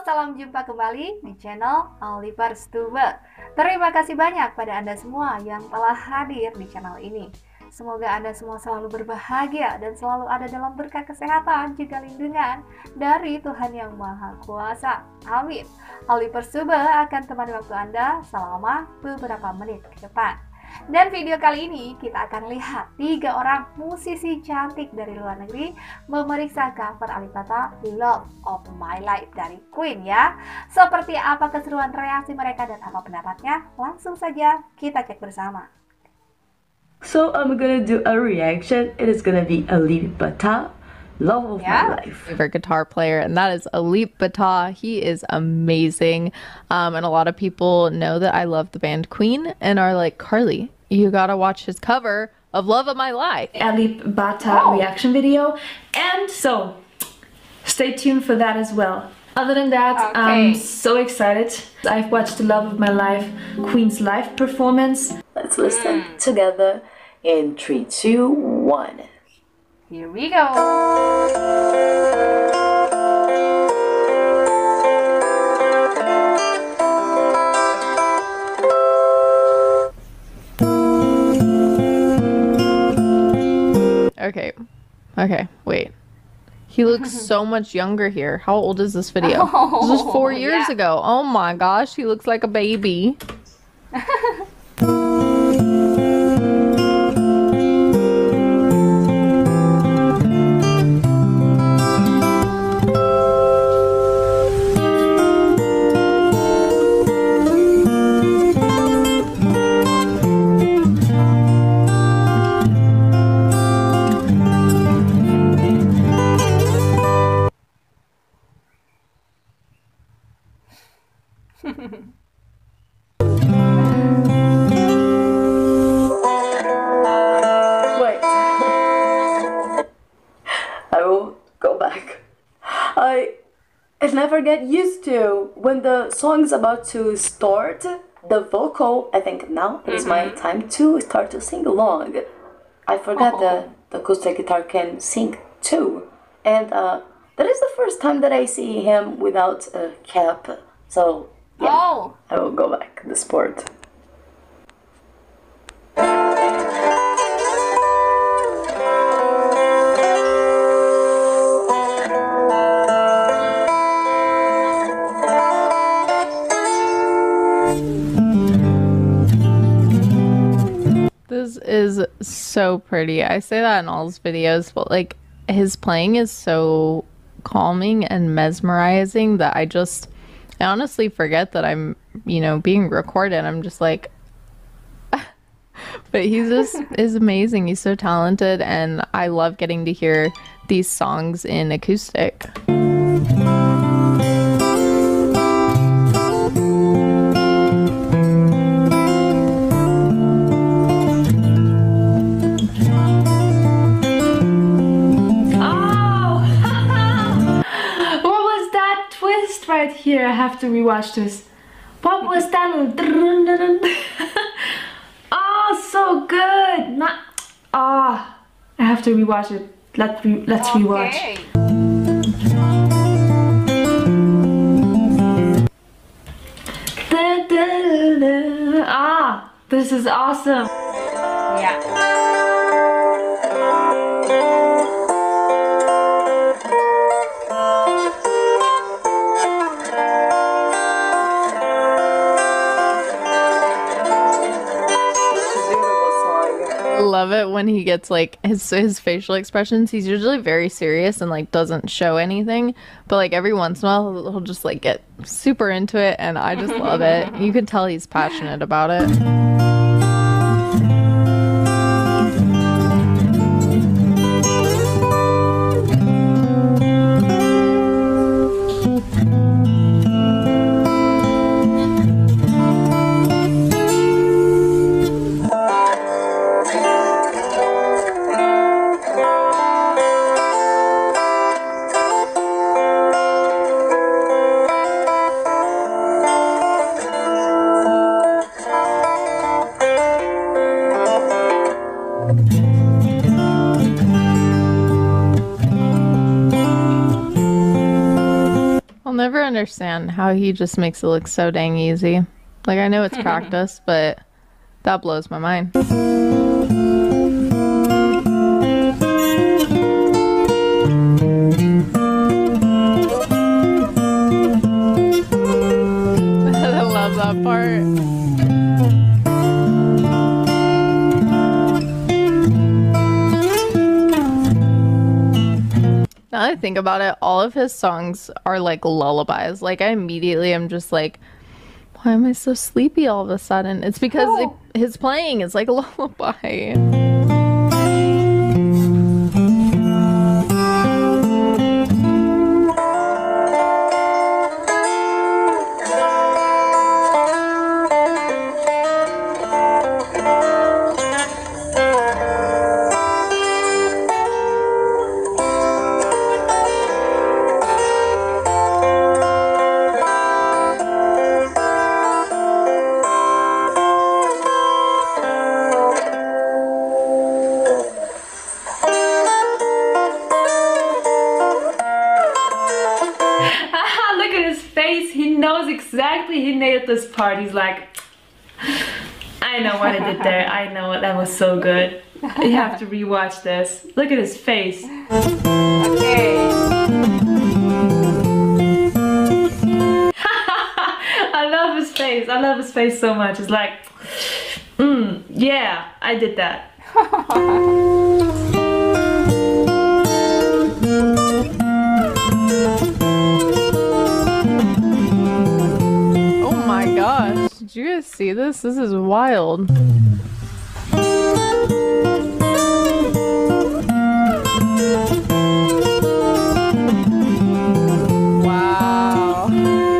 salam jumpa kembali di channel Oliverstuber. Terima kasih banyak pada Anda semua yang telah hadir di channel ini. Semoga Anda semua selalu berbahagia dan selalu ada dalam berkat kesehatan juga lindungan dari Tuhan Yang Maha Kuasa. Amin. Oliverstuber akan temani waktu Anda selama beberapa menit ke depan. Dan video kali ini kita akan lihat 3 orang musisi cantik dari luar negeri memeriksa cover Alipata Love of My Life dari Queen ya. Seperti apa keseruan reaksi mereka dan apa pendapatnya? Langsung saja kita cek bersama. So I'm gonna do a reaction. It is gonna be Alipata Love of My Life. Favorite guitar player, and that is Alip Ba Ta. He is amazing. And a lot of people know that I love the band Queen and are like, Carly, you gotta watch his cover of Love of My Life. Alip Ba Ta reaction video. And so stay tuned for that as well. Other than that, I'm so excited. I've watched Love of My Life, Queen's live performance. Let's listen together in 3, 2, 1. Here we go. Okay, wait. He looks so much younger here. How old is this video? This was 4 years ago. Oh my gosh, he looks like a baby. Wait. I will go back. I never get used to when the song is about to start. The vocal, I think now it is my time to start to sing along. I forgot that the acoustic guitar can sing too. And that is the first time that I see him without a cap. So yeah, I will go back to the sport. This is so pretty. I say that in all his videos, but like his playing is so calming and mesmerizing that I honestly forget that I'm, being recorded. I'm just like, but he just is amazing. He's so talented, and I love getting to hear these songs in acoustic. Right here, I have to rewatch this. What was that? Oh, so good. I have to rewatch it. Let's rewatch. This is awesome. Yeah. Love it when he gets like his facial expressions. He's usually very serious and like doesn't show anything, but like every once in a while he'll just like get super into it, and I just love it. You can tell he's passionate about it. I'll never understand how he just makes it look so dang easy. Like, I know it's practice, but that blows my mind. I love that part. Now that I think about it, all of his songs are like lullabies. Like, I immediately am just like, why am I so sleepy all of a sudden? It's because his playing is like a lullaby. Look at his face. He knows exactly. He nailed this part. He's like, I know what I did there. I know it. That was so good. You have to rewatch this. Look at his face. Okay. I love his face. I love his face so much. It's like, yeah, I did that. Oh my gosh, did you guys see this? This is wild. Wow.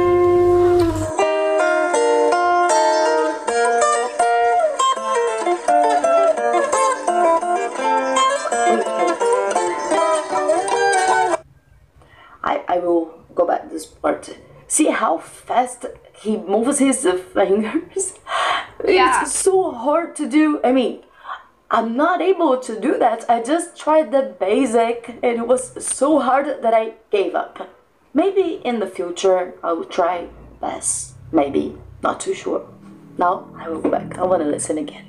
I will go back to this part. See how fast he moves his fingers? Yeah. It's so hard to do. I mean, I'm not able to do that. I just tried the basic and it was so hard that I gave up. Maybe in the future I will try less. Maybe. Not too sure. Now I will go back. I want to listen again.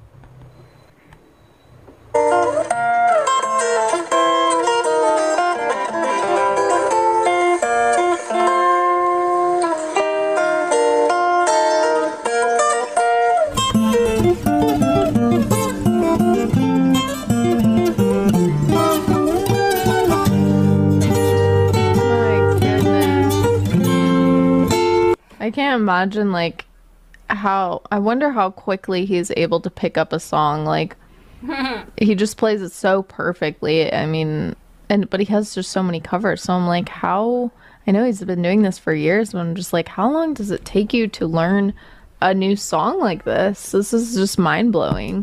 My goodness. I can't imagine like how I wonder how quickly he's able to pick up a song. Like he just plays it so perfectly. I mean, but he has just so many covers. So I'm like, how I know he's been doing this for years, but I'm just like, how long does it take you to learn a new song like this? This is just mind-blowing.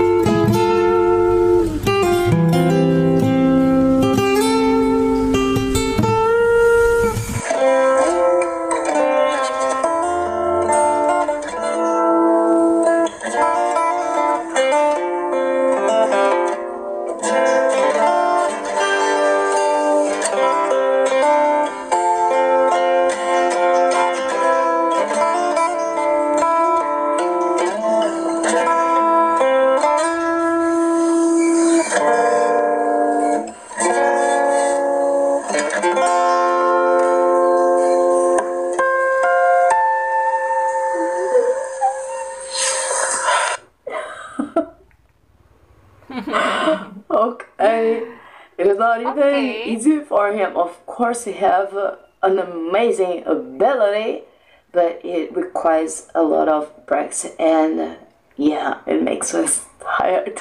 Okay, it's not even Okay. easy for him. Of course, he have an amazing ability, but it requires a lot of practice, and yeah, it makes us tired.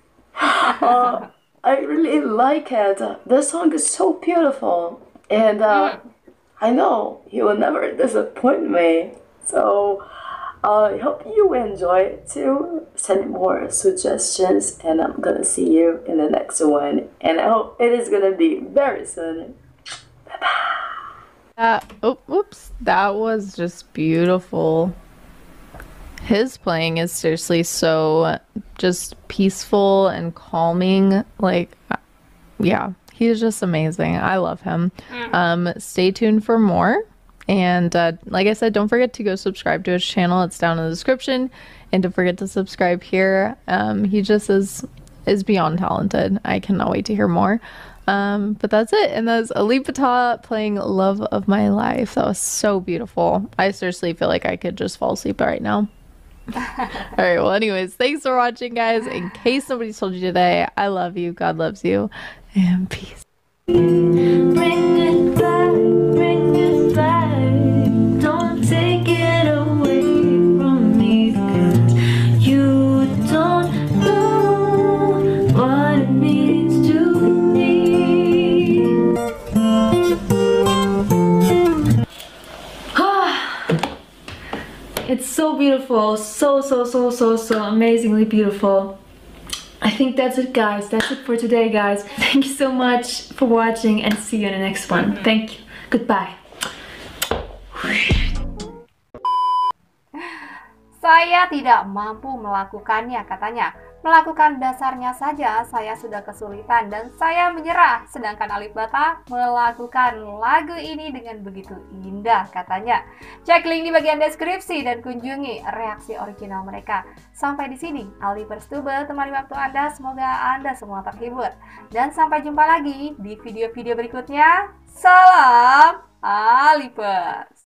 I really like it. The song is so beautiful, and I know he will never disappoint me. So I hope you enjoy it too. Send more suggestions, and I'm gonna see you in the next one. And I hope it is gonna be very soon. Whoops, that was just beautiful. His playing is seriously so just peaceful and calming. Like, yeah, he's just amazing. I love him. Stay tuned for more. And like I said, don't forget to go subscribe to his channel. It's down in the description. And don't forget to subscribe here. He just is beyond talented. I cannot wait to hear more. But that's it. And that's Ali Patah playing Love of My Life. That was so beautiful. I seriously feel like I could just fall asleep right now. Alright, well anyways, thanks for watching, guys. In case nobody's told you today, I love you, God loves you, and peace. Bring it back, bring it back. Don't take it away from me, 'cause you don't know what it means to me. It's so beautiful, so amazingly beautiful. I think that's it, guys. That's it for today, guys. Thank you so much for watching and see you in the next one. Thank you. Goodbye. Saya tidak mampu melakukannya, katanya. Melakukan dasarnya saja saya sudah kesulitan dan saya menyerah. Sedangkan Ali Patah melakukan lagu ini dengan begitu indah, katanya. Cek link di bagian deskripsi dan kunjungi reaksi original mereka. Sampai di sini, Ali Perstube temani waktu Anda. Semoga Anda semua terhibur. Dan sampai jumpa lagi di video-video berikutnya. Salam Ali Pers.